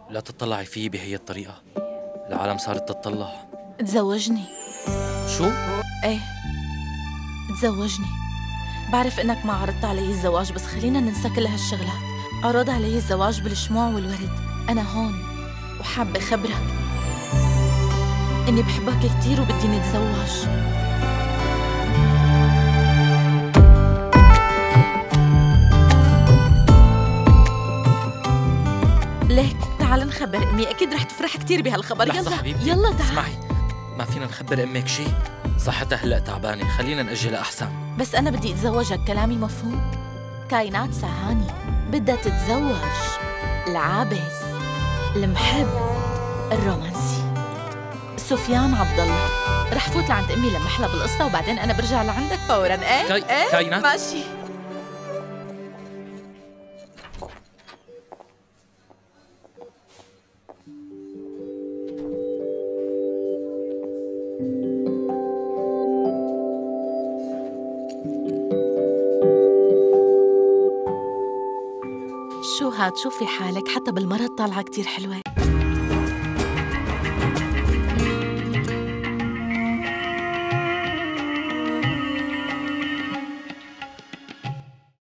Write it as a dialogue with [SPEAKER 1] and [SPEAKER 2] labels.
[SPEAKER 1] لا تطلعي فيي بهي الطريقة. العالم صارت تتطلع.
[SPEAKER 2] تزوجني.
[SPEAKER 1] شو؟
[SPEAKER 2] ايه، تزوجني. بعرف انك ما عرضت علي الزواج، بس خلينا ننسى كل هالشغلات. عرض علي الزواج بالشموع والورد. انا هون وحابة خبرك اني بحبك كتير وبدي نتزوج. ليك تعال نخبر امي، اكيد رح تفرح كتير بهالخبر.
[SPEAKER 1] لحظة
[SPEAKER 2] يلا
[SPEAKER 1] حبيبتي،
[SPEAKER 2] يلا تعال.
[SPEAKER 1] اسمعي، ما فينا نخبر امك شي؟ صحتها هلا تعبانة، خلينا نأجلها أحسن.
[SPEAKER 2] بس أنا بدي أتزوجك، كلامي مفهوم؟ كائنات سهاني بدها تتزوج العابس المحب الرومانسي سفيان عبد الله. رح فوت لعند أمي لما أحلى بالقصة وبعدين أنا برجع لعندك فوراً. إيه؟
[SPEAKER 1] كائنات؟
[SPEAKER 2] ماشي. شو هاد؟ شوفي حالك حتى بالمرض طالعة كتير حلوة.